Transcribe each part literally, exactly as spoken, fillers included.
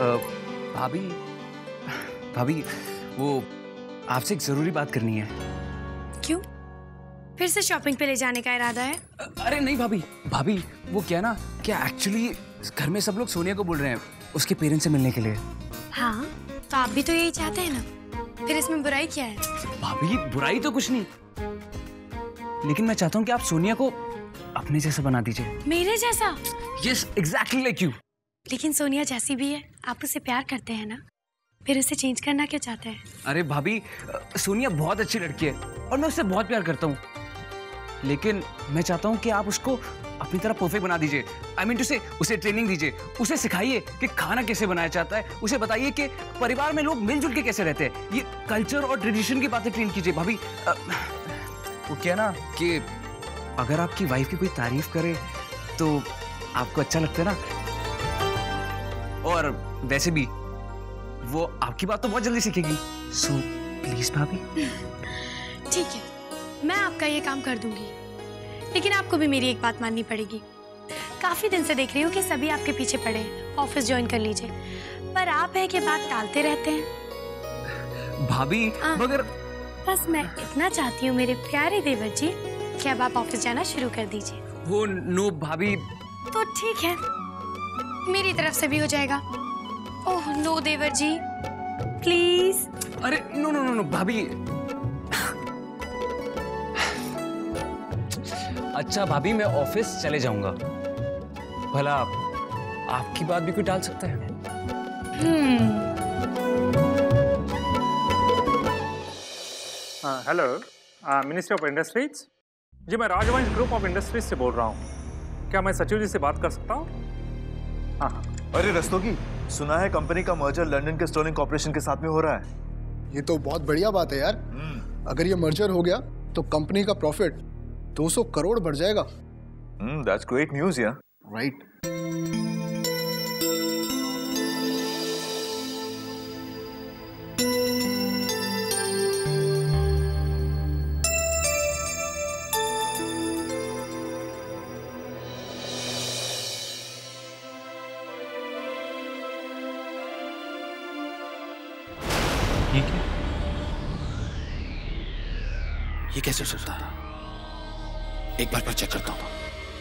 भाभी भाभी वो आपसे एक जरूरी बात करनी है। क्यों? फिर से शॉपिंग पे ले जाने का इरादा है? अरे नहीं भाभी, भाभी वो क्या ना, क्या एक्चुअली घर में सब लोग सोनिया को बोल रहे हैं उसके पेरेंट्स से मिलने के लिए। हाँ, तो आप भी तो यही चाहते हैं ना, फिर इसमें बुराई क्या है? भाभी बुराई तो कुछ नहीं, लेकिन मैं चाहता हूँ कि आप सोनिया को अपने जैसा बना दीजिए। मेरे जैसा? Yes, exactly like you. लेकिन सोनिया जैसी भी है, आप उसे प्यार करते हैं ना, फिर उसे चेंज करना क्यों चाहते हैं? अरे भाभी, सोनिया बहुत अच्छी लड़की है और मैं उससे बहुत प्यार करता हूँ, लेकिन मैं चाहता हूँ कि आप उसको अपनी तरह परफेक्ट बना दीजिए। आई मीन टू से उसे ट्रेनिंग दीजिए, उसे सिखाइए कि खाना कैसे बनाया जाता है, उसे बताइए कि परिवार में लोग मिलजुल के कैसे रहते हैं। ये कल्चर और ट्रेडिशन की बातें ट्रेन कीजिए भाभी। वो क्या ना कि अगर आपकी वाइफ की कोई तारीफ करे तो आपको अच्छा लगता है ना, और वैसे भी वो आपकी बात तो बहुत जल्दी सीखेगी। सो प्लीज भाभी। ठीक है, मैं आपका ये काम कर दूंगी, लेकिन आपको भी मेरी एक बात माननी पड़ेगी। काफी दिन से देख रही हूँ कि सभी आपके पीछे पड़े हैं, ऑफिस ज्वाइन कर लीजिए, पर आप है कि बात टालते रहते हैं। भाभी मगर बस मैं इतना चाहती हूँ मेरे प्यारे देवर जी कि अब आप ऑफिस जाना शुरू कर दीजिए। वो नो भाभी। तो ठीक है, मेरी तरफ से भी हो जाएगा। ओह नो देवर जी, प्लीज। अरे नो नो नो नो भाभी। अच्छा भाभी, मैं ऑफिस चले जाऊंगा, भला आपकी बात भी कोई टाल सकता है? Hmm. Hello, ministry of industries. जी मैं राजवंश ग्रुप ऑफ इंडस्ट्रीज से बोल रहा हूँ। क्या मैं सचिव जी से बात कर सकता हूँ? हाँ हाँ। अरे रस्तोगी, सुना है कंपनी का मर्जर लंदन के स्टर्लिंग कॉर्पोरेशन के साथ में हो रहा है। ये तो बहुत बढ़िया बात है यार। अगर ये मर्जर हो गया तो कंपनी का प्रॉफिट दो सौ करोड़ बढ़ जाएगा। हम्म, दैट्स ग्रेट न्यूज़ यार। राइट। ठीक है, ये कैसे हो सकता है? एक बार फिर चेक करता हूं।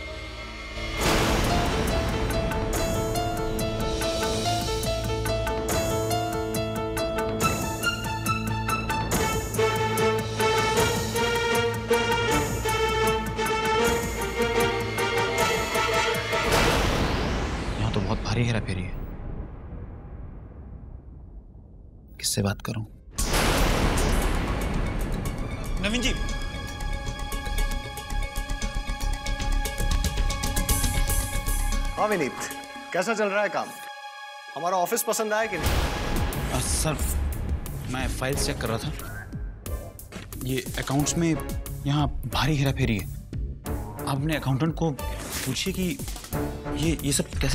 यहां तो बहुत भारी हेरा फेरी है, किससे बात करूं? नवीन जी। हाँ विनीत, कैसा चल रहा है काम? हमारा ऑफिस पसंद आया कि नहीं? आ, सर मैं फाइल चेक कर रहा था, ये अकाउंट्स में यहाँ भारी हेरा फेरी है। आप अपने अकाउंटेंट को पूछिए कि ये ये सब कैसे।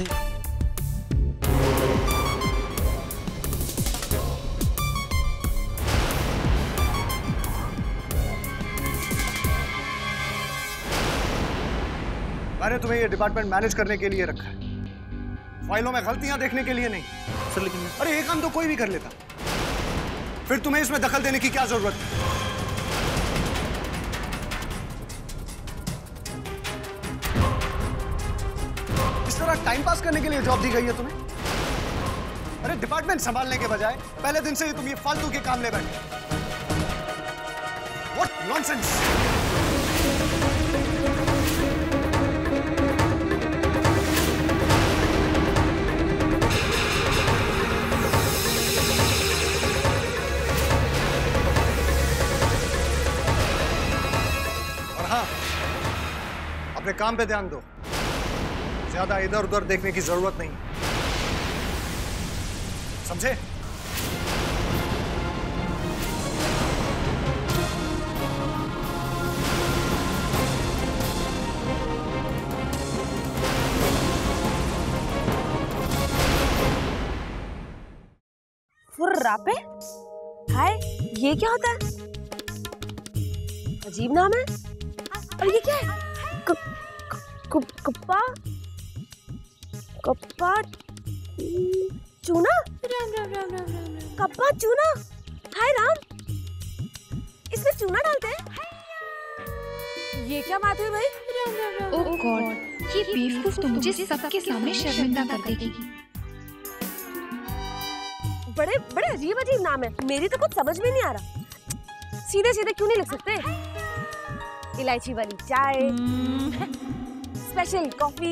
मैंने तुम्हें ये डिपार्टमेंट मैनेज करने के लिए रखा है, फाइलों में गलतियां देखने के लिए नहीं। सर लेकिन अरे ये काम तो कोई भी कर लेता, फिर तुम्हें इसमें दखल देने की क्या जरूरत है? इस तरह टाइम पास करने के लिए जॉब दी गई है तुम्हें? अरे डिपार्टमेंट संभालने के बजाय पहले दिन से ही तुम ये फालतू के काम ले बैठे। What nonsense! अपने काम पे ध्यान दो, ज्यादा इधर उधर देखने की जरूरत नहीं, समझे? फुर्रापे? हाय, ये क्या होता है? अजीब नाम है। और ये क्या है? कप्पा कप्पा चूना? राम राम राम राम राम राम। कप्पा चूना? हाय राम, इसमें चूना डालते हैं? ये क्या बात है भाई? राम राम राम। ओह गॉड, ये बेवकूफ तो मुझे सबके सामने शर्मिंदा कर देगी। बड़े बड़े अजीब अजीब नाम है, मेरी तो कुछ समझ में नहीं आ रहा। सीधे सीधे क्यों नहीं लिख सकते? इलायची वाली चाय, स्पेशल कॉफी,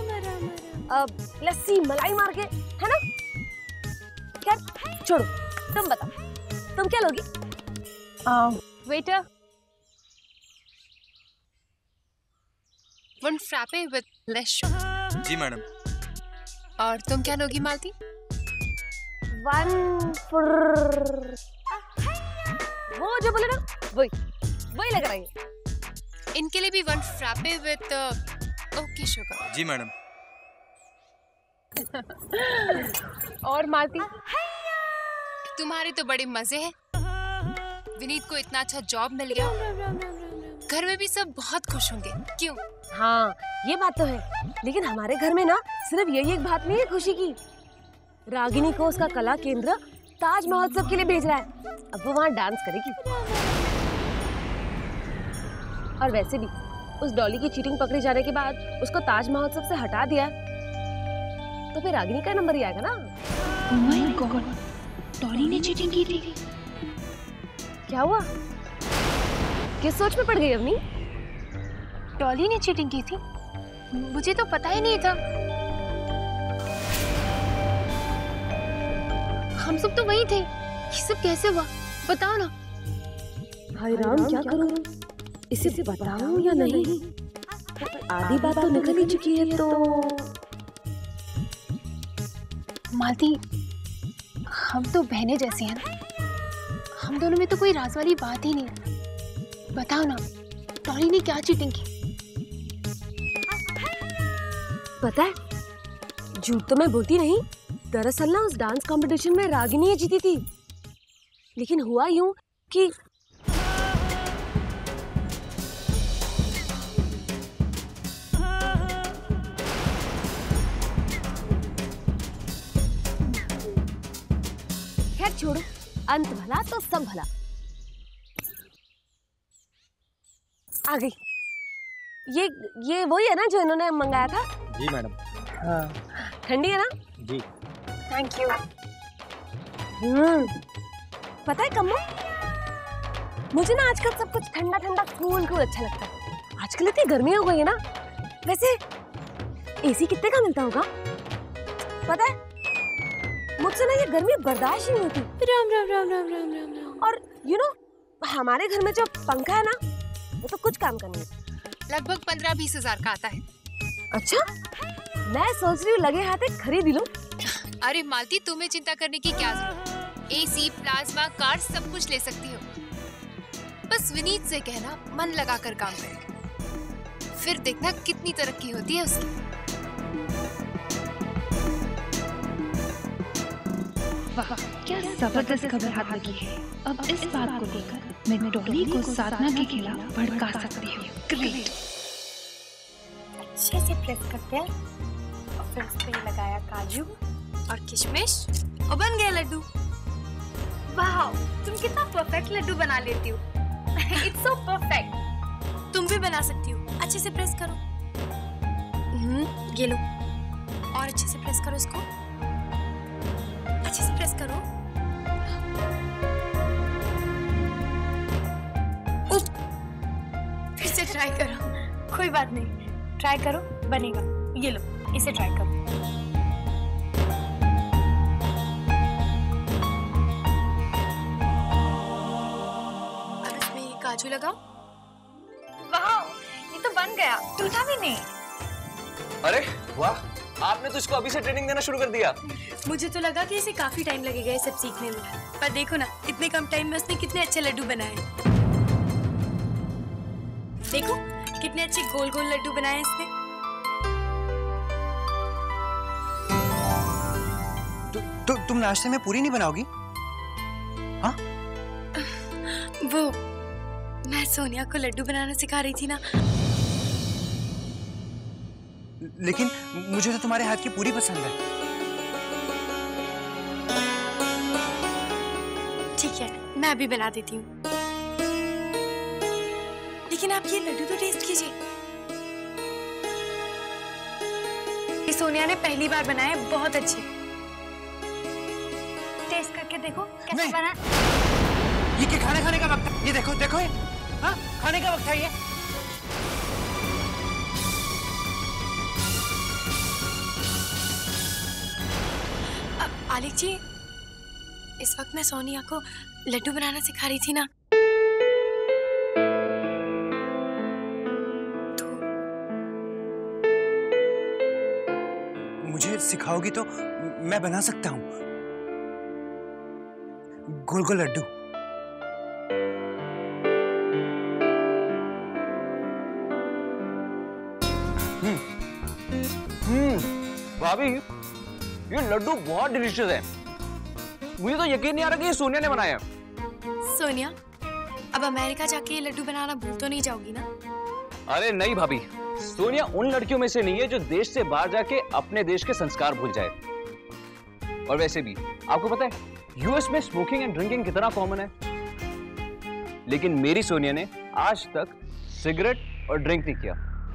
लस्सी मलाई मार के, है ना? खैर छोड़ो, तुम बताओ, तुम क्या लोगी? Waiter, one frappe with less sugar. जी मैडम। और तुम क्या लोगी मालती? वन वो जो बोले ना, वही वही लग रहा है। इनके लिए भी one frappe with okay sugar. जी मैडम। और मालती, तुम्हारे तो बड़े मजे हैं। विनीत को इतना अच्छा जॉब मिल गया, घर में भी सब बहुत खुश होंगे, क्यों? हाँ ये बात तो है, लेकिन हमारे घर में ना सिर्फ यही एक बात नहीं है खुशी की। रागिनी को उसका कला केंद्र ताज महोत्सव के लिए भेज रहा है, अब वो वहाँ डांस करेगी। और वैसे भी उस डॉली की चीटिंग पकड़े जाने के बाद उसको ताज महोत्सव से हटा दिया, तो फिर रागिनी का नंबर ही आएगा ना। ओह माय गॉड, डॉली ने चीटिंग की थी। क्या हुआ? किस सोच में पड़ गई अवनी? डॉली ने चीटिंग की थी? मुझे तो पता ही नहीं था। हम सब तो वहीं थे, ये सब कैसे हुआ बताओ ना। हाय राम, क्या करूं? इसे बताऊं या नहीं? आधी बात तो निकल ही चुकी है तो। मालती, हम तो बहनें जैसी हैं ना, हम दोनों में तो कोई राज वाली बात ही नहीं है। बताओ ना, डॉली ने क्या चीटिंग की? पता है, झूठ तो मैं बोलती नहीं। दरअसल ना उस डांस कंपटीशन में रागिनी जीती थी, लेकिन हुआ यूं कि खैर छोड़ो, अंत भला तो सब भला। आ गई। ये ये वही है ना जो इन्होंने मंगाया था? जी मैडम। हाँ। ठंडी है ना? जी। Thank you. हम्म, पता है कम्मो, मुझे ना आजकल सब कुछ ठंडा ठंडा कूल कूल अच्छा लगता है। आजकल इतनी गर्मी हो गई है ना। वैसे एसी कितने का मिलता होगा? पता है, मुझसे ना ये गर्मी बर्दाश्त ही नहीं होती। राम राम राम राम राम राम राम। और यू नो, हमारे घर में जो पंखा है ना, वो तो कुछ काम का नहीं है। लगभग पंद्रह बीस हजार का आता है। अच्छा, मैं सोच रही हूँ लगे हाथ एक खरीद लूं। अरे मालती, तुम्हें चिंता करने की क्या जरूरत? एसी, प्लाज्मा, कार सब कुछ ले सकती हो। बस विनीत से कहना मन लगाकर काम करे, फिर देखना कितनी तरक्की होती है उसकी। वाह, क्या जबरदस्त खबर हाथ लगी है। अब इस बात को लेकर मैं डॉली को साधना के खिलाफ भड़का सकती हूँ। ग्रेट। अच्छे से प्रेस करते हैं और फिर उस पे लगाया काजू और किशमिश और बन गया लड्डू। वाह, तुम कितना परफेक्ट लड्डू बना लेती हो। It's so perfect. तुम भी बना सकती हो। अच्छे से प्रेस करो। हम्म, ये लो। और अच्छे से प्रेस करो इसको। अच्छे से प्रेस करो। उप, फिर से ट्राई करो। कोई बात नहीं, ट्राई करो, बनेगा। ये लो, इसे ट्राई करो। अब इसमें ये काजू लगाओ। वाह, ये तो बन गया, टूटा भी नहीं। अरे वाह, आपने तो इसको अभी से ट्रेनिंग देना शुरू कर दिया। मुझे तो लगा कि इसे काफी टाइम लगेगा ये सब सीखने में, पर देखो ना, इतने कम टाइम में उसने कितने अच्छे लड्डू बनाए। देखो कितने अच्छे गोल गोल लड्डू बनाए इसने। तु, तु, तुम नाश्ते में पूरी नहीं बनाओगी? हाँ? वो मैं सोनिया को लड्डू बनाना सिखा रही थी ना। लेकिन मुझे तो तुम्हारे हाथ की पूरी पसंद है। मैं अभी बना देती हूँ। लेकिन आप ये लड्डू तो टेस्ट कीजिए। ये सोनिया ने पहली बार बनाए, बहुत अच्छे। टेस्ट करके देखो कैसे बना। ये क्या खाने खाने का वक्त है? ये देखो देखो ये, हाँ खाने का वक्त है ये। अब आलिक जी, इस वक्त मैं सोनिया को लड्डू बनाना सिखा रही थी ना, तो मुझे सिखाओगी तो मैं बना सकता हूँ गोल गोल लड्डू। हम्म भाभी, ये लड्डू बहुत डिलीशियस है। मुझे तो यकीन नहीं आ रहा कि ये सोनिया ने बनाया है। सोनिया, अब अमेरिका जाके ये लड्डू बनाना भूल तो नहीं जाओगी ना? अरे नहीं भाभी, सोनिया उन लड़कियों में से नहीं है जो देश से बाहर जाके अपने देश के संस्कार भूल जाए। और वैसे भी आपको पता है यूएस में स्मोकिंग एंड ड्रिंकिंग कितना कॉमन है, लेकिन मेरी सोनिया ने आज तक सिगरेट और ड्रिंक नहीं किया।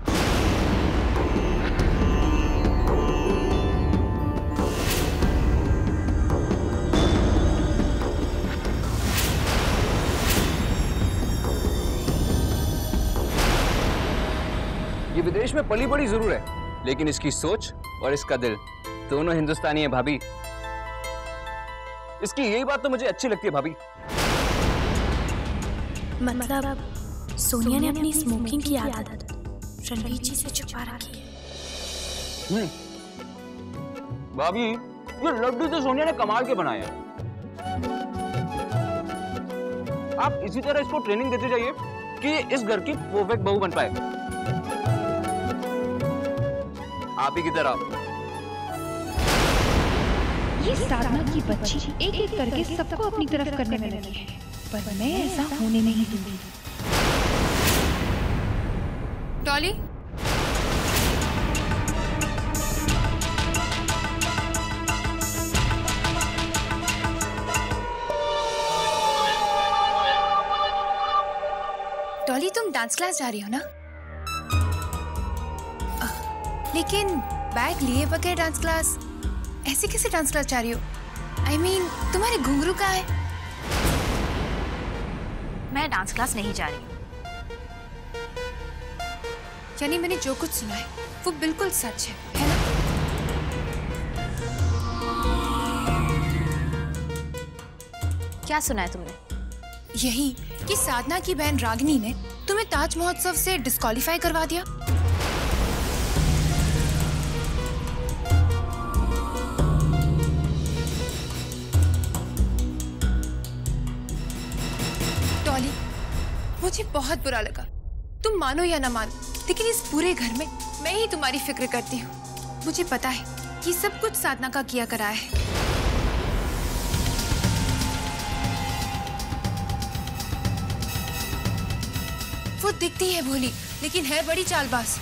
ये विदेश में पली बड़ी जरूर है, लेकिन इसकी सोच और इसका दिल दोनों हिंदुस्तानी है भाभी। इसकी यही बात तो मुझे अच्छी लगती है भाभी। मतलब सोनिया ने अपनी स्मोकिंग की आदत रणवीर जी से छुपा रखी है। हम्म भाभी, ये लड्डू तो सोनिया ने कमाल के बनाए हैं। आप इसी तरह इसको ट्रेनिंग देते जाइए कि ये इस घर की परफेक्ट बहू बन पाए, आप ही की तरह। ये साधना की बच्ची एक एक करके सबको अपनी तरफ करने में लगी है, पर मैं ऐसा होने नहीं दूंगी। डॉली, डॉली तुम डांस क्लास जा रही हो ना? आ, लेकिन बैग लिए बगैर डांस क्लास, ऐसे कैसे डांस क्लास जा रही हो? आई I मीन mean, तुम्हारे घुंघरू कहाँ है? मैं डांस क्लास नहीं जा रही। यानी मैंने जो कुछ सुना है वो बिल्कुल सच है, है ना? क्या सुना है तुमने? यही कि साधना की बहन रागिनी ने तुम्हें ताज महोत्सव से डिस्क्वालीफाई करवा दिया। डॉली, मुझे बहुत बुरा लगा। तुम मानो या ना मानो, लेकिन इस पूरे घर में मैं ही तुम्हारी फिक्र करती हूँ। मुझे पता है कि सब कुछ साधना का किया कराया है। वो दिखती है भोली, लेकिन है बड़ी चालबाज।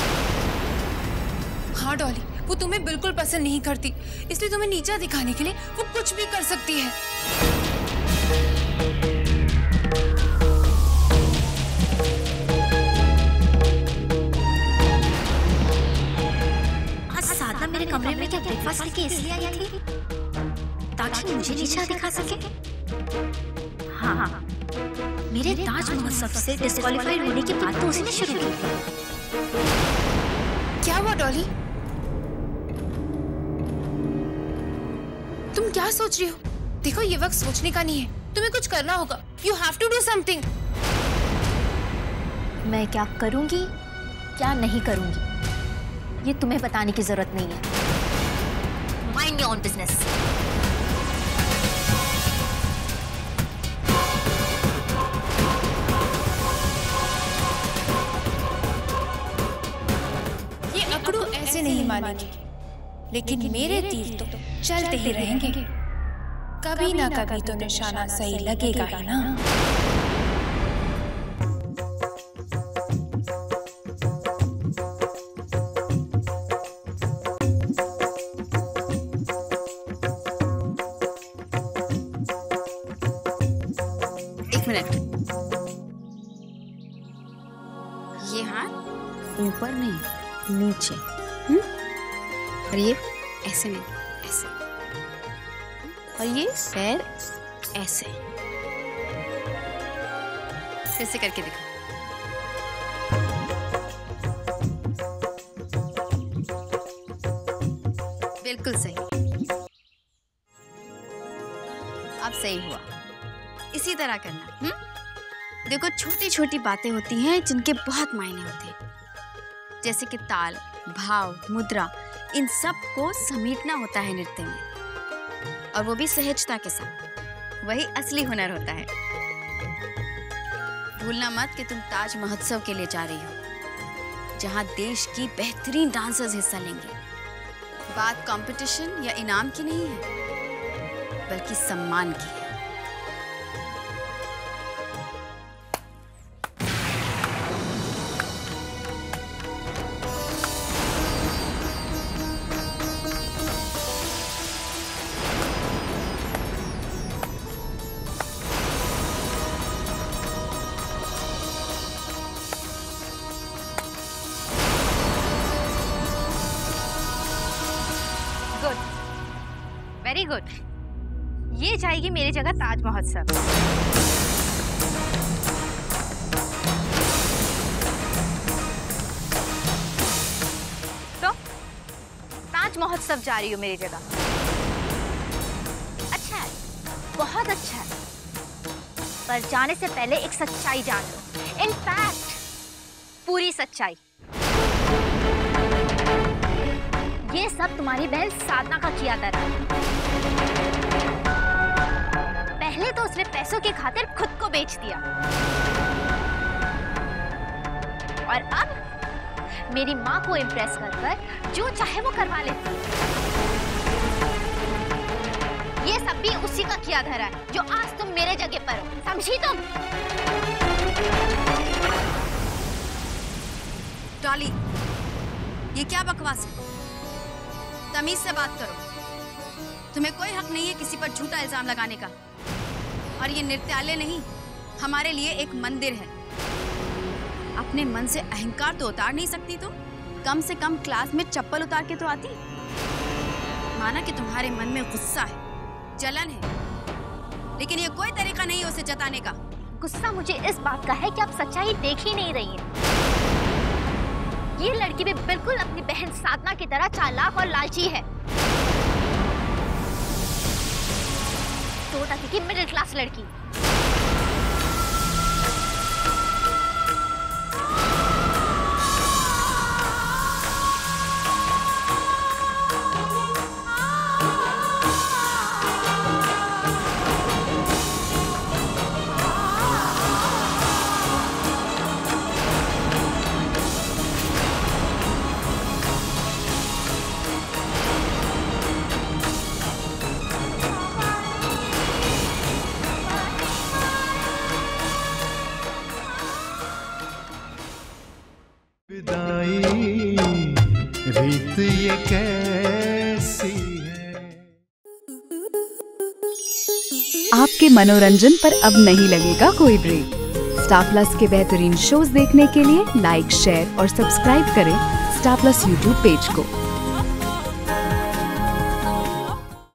हाँ डॉली, वो तुम्हें बिल्कुल पसंद नहीं करती, इसलिए तुम्हें नीचा दिखाने के लिए वो कुछ भी कर सकती है। आज साधना मेरे कमरे में क्या ब्रेकफास्ट लेके इसलिए आई थी ताकि मुझे नीचा दिखा सके? हाँ हाँ, मेरे ताज महोत्सव से डिस्क्वालीफाइड होने की बात तो उसने शुरू की थी। क्या हुआ डॉली? तुम क्या सोच रही हो? देखो ये वक्त सोचने का नहीं है, तुम्हें कुछ करना होगा। You have to do something. मैं क्या करूंगी क्या नहीं करूंगी ये तुम्हें बताने की जरूरत नहीं है। Mind your own business. ऐसे नहीं मानेंगे, लेकिन मेरे तीर तो चलते ही रहेंगे। कभी ना कभी तो निशाना सही लगेगा ही ना। नीचे। हम्म? और ये ऐसे नहीं, ऐसे। और ये पैर ऐसे। फिर से करके दिखा। बिल्कुल सही। अब सही हुआ। इसी तरह करना। हम्म? देखो, छोटी छोटी बातें होती हैं जिनके बहुत मायने होते हैं, जैसे कि ताल, भाव, मुद्रा, इन सब को समेटना होता है नृत्य में, और वो भी सहजता के साथ। वही असली हुनर होता है। भूलना मत कि तुम ताज महोत्सव के लिए जा रही हो, जहां देश की बेहतरीन डांसर्स हिस्सा लेंगे। बात कंपटीशन या इनाम की नहीं है, बल्कि सम्मान की है। Very good. ये जाएगी मेरी जगह ताज महोत्सव। तो ताज महोत्सव जा रही हो मेरी जगह। अच्छा है, बहुत अच्छा है, पर जाने से पहले एक सच्चाई जान लो। इनफैक्ट पूरी सच्चाई। ये सब तुम्हारी बहन साधना का किया था। पहले तो उसने पैसों की खातिर खुद को बेच दिया, और अब मेरी माँ को इम्प्रेस कर कर जो चाहे वो करवा लेती। ये सब भी उसी का किया धरा है, जो आज तुम मेरे जगह पर हो। समझी तुम? डॉली, ये क्या बकवास है? तमीज से बात करो। तुम्हें कोई हक नहीं है किसी पर झूठा इल्जाम लगाने का। और ये नृत्यालय नहीं, हमारे लिए एक मंदिर है। अपने मन से अहंकार तो उतार नहीं सकती तुम? कम से कम क्लास में चप्पल उतार के तो आती। माना कि तुम्हारे मन में गुस्सा है, जलन है, लेकिन ये कोई तरीका नहीं है उसे जताने का। गुस्सा मुझे इस बात का है कि आप सच्चाई देख ही नहीं रही है। ये लड़की भी बिल्कुल अपनी बहन साधना की तरह चालाक और लालची है। दो टके की मिडिल क्लास लड़की। रीत ये कैसी है। आपके मनोरंजन पर अब नहीं लगेगा कोई ब्रेक। स्टार प्लस के बेहतरीन शोज देखने के लिए लाइक, शेयर और सब्सक्राइब करें स्टार प्लस यूट्यूब पेज को।